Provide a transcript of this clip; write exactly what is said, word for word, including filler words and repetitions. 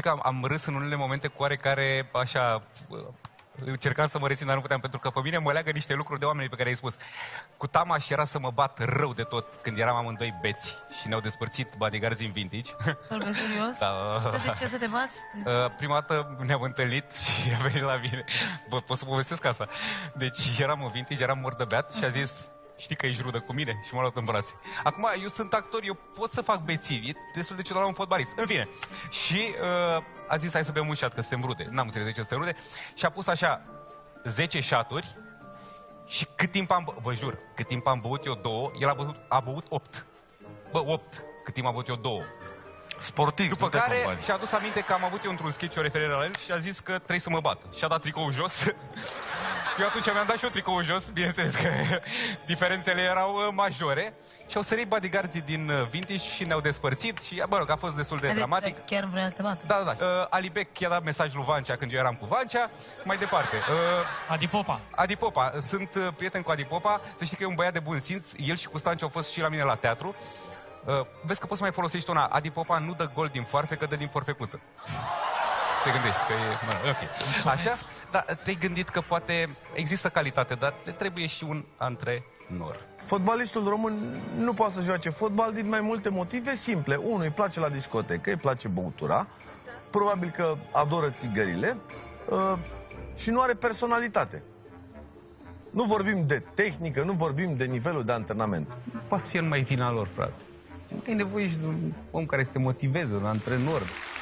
că am, am râs în unele momente cu oarecare, așa, încercam să mă rețin, dar nu puteam, pentru că pe mine mă leagă niște lucruri de oamenii pe care i-ai spus. Cu Tamaș era să mă bat rău de tot când eram amândoi beți și ne-au despărțit bodyguards în Vintage. Vorbesc serios? Da. De ce să te bați? Uh, prima dată ne-am întâlnit și a venit la mine. Bă, pot să povestesc asta. Deci eram în Vintage, eram mort de beat și a zis: știi că ești rudă cu mine? Și m-a luat în brațe. Acum, eu sunt actor, eu pot să fac bețivi. E destul de ciudat la un fotbalist. În fine. Și uh, a zis: hai să bem un șat, că suntem rude. N-am înțeles de ce suntem rude. Și a pus așa zece șaturi. Și cât timp am... Vă jur, cât timp am băut eu două, el a băut, a băut opt. Bă, opt. Cât timp am băut eu două. Sportiv. După care și-a adus aminte că am avut eu într-un sketch o referire la el și a zis că trebuie să mă bată. Și-a dat tricoul jos. Eu atunci mi-am dat și eu tricoul jos, bineînțeles că diferențele erau majore. Și au sărit bodyguards din Vintage și ne-au despărțit și, bă rog, a fost destul de Ade, dramatic. Chiar vrea să te bată? Da, da, da. Uh, Alibec i-a dat mesaj lui Vancea când eu eram cu Vancea. Mai departe. Uh, Adi Popa. Adi Popa. Sunt uh, prieten cu Adi Popa. Să știi că e un băiat de bun simț. El și cu Stanciu au fost și la mine la teatru. Uh, vezi că poți să mai folosești una. Adi Popa nu dă gol din foarfecă, dă din forfecuță. Te gândești că e... Mă, în fine. Așa? Dar te-ai gândit că poate există calitate, dar le trebuie și un antrenor. Fotbalistul român nu poate să joace fotbal din mai multe motive simple. Unul, îi place la discotecă, îi place băutura, probabil că adoră țigările uh, și nu are personalitate. Nu vorbim de tehnică, nu vorbim de nivelul de antrenament. Poate să fie numai vina lor, frate. Ai nevoie și de un om care să te motiveze, un antrenor.